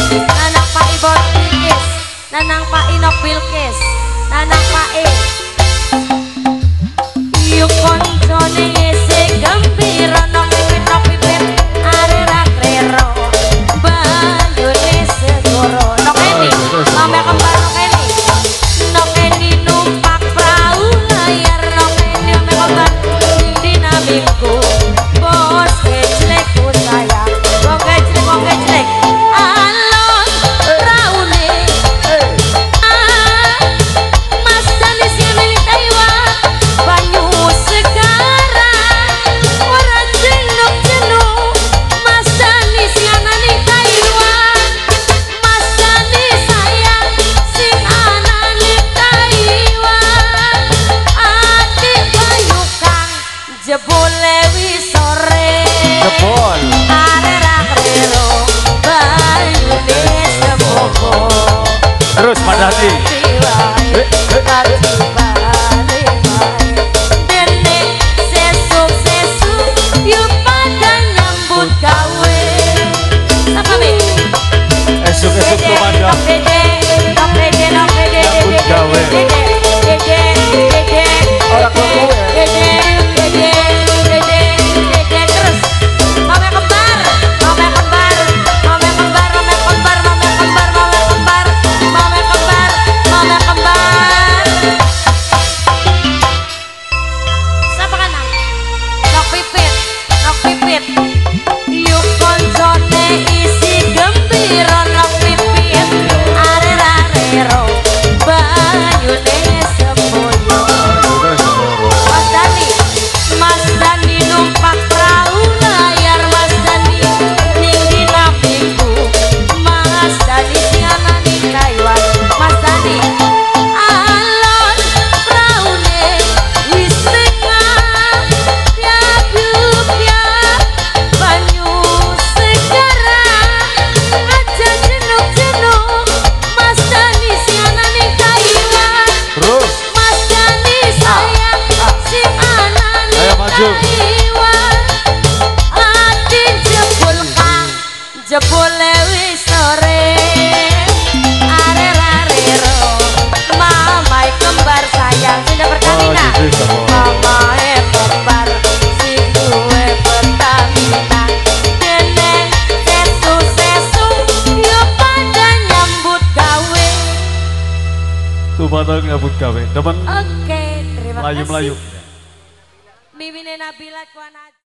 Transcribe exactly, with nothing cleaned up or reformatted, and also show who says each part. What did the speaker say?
Speaker 1: Nanang Pak Ibon Bilkis, Nanang Pak Inok Bilkis, Nanang Pak E. Yuk koncone ngisi gembira nok pipit nok pipit are rak rero bayune segoro nok eni sampe kembar nok eni nok eni numpak perahu layar nok eni sampe kembar di namingku bos keclek ku saya wong keclek wong keclek alon raune ah mas danis yang milik Taiwan banyu sekarang ora jenuk jenuk mas danis yang nani Taiwan mas danis sayang sing anani Taiwan adik bayukan jebole wis sore
Speaker 2: Jebol
Speaker 1: are rak rero bayune semoga
Speaker 2: terus Pak Dadi.
Speaker 1: Tiwai, kaki balik wae. Dene sesuk-sesuk yuk pada nyambut gawe. Apa be?
Speaker 2: Esok-esok komandan
Speaker 1: Nok dede, nok dede, nok dede,
Speaker 2: Nyambut
Speaker 1: dede,
Speaker 2: gawe.
Speaker 1: dede, dede, dede,
Speaker 2: Orang tua gue.
Speaker 1: dede, dede, dede, dede, terus. Mame kembar, mame kembar, mame kembar, mame kembar, mame kembar, mame kembar, mame kembar, mame kembar. Siapa kanang? Nok pipit, nok pipit. Yuk koncone isi gembira nok pipit. Are rarero bayune semboyo. Mas Dani, Mas Dani numpak perahu layar Mas Dani ning dina minggu Mas Dani siana ning Taiwan Mas Dani alon praune wis tengah tiap tiap banyu sekarang aja jenuk-jenuk Mas Dani siana ning Taiwan
Speaker 2: terus
Speaker 1: Mas Dani sayang si anani
Speaker 2: Ayo maju.
Speaker 1: Taiwan ati jebul kang jebule wis sore are rarero mamai kembar sayang sudah pertamina
Speaker 2: Oh, gitu, Bang.
Speaker 1: mamai kembar si duwe pertamina dene sesu-sesu yo pada nyambut gawe.
Speaker 2: komandan ngabut gawe teman
Speaker 1: Oke, terima kasih.
Speaker 2: melayu-melayu.
Speaker 1: Mimine Nabila Kuana.